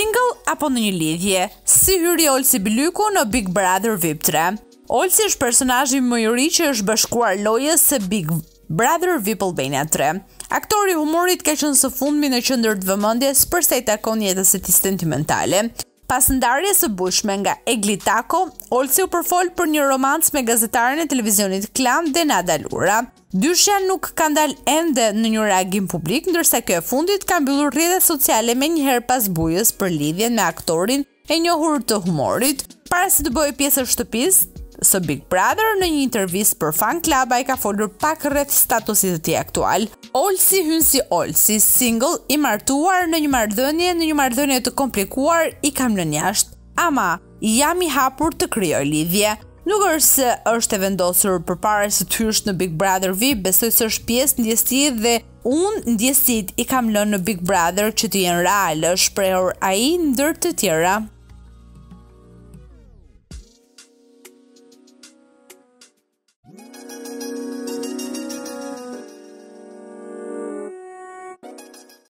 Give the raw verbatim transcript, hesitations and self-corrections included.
Single apo në një lidhje? Si hyri Olsi Bylykut në Big Brother V I P tre? Olsi është personazhi më i ri që është bashkuar lojës së Big Brother V I P Albania tre. Aktori i humorit ka qenë së fundmi në qendër të vëmendjes përsa i takon jetës së tij sentimentale. Pas ndarjes së bujshme nga Eglitako, Olsi u përfol për një romancë me gazetaren e televizionit Klan dhe Nada Lura. Dyshja nuk ka ndalë ende në një reagim publik, ndërsa kjo e fundit ka mbyllur rrjetet sociale menjëherë pas bujës për lidhjen me aktorin e njohur të humorit. Para se të bëjë pjesë e shtëpisë së Big Brother, në një intervistë për Fan Club ai ka folur pak rreth statusit të tij aktual. Olsi hyn si Olsi, single, i martuar në një marrëdhënie, në një marrëdhënie të komplikuar, i kam lënë jashtë. Ama jam i hapur të krijoj lidhje. Nuk është se është e vendosur përpara se të hysh në Big Brother V I P, besoj se është pjesë ndjesie dhe unë ndjesit i kam lënë në Big Brother që të jenë reale, shprehur ai ndër të tjera.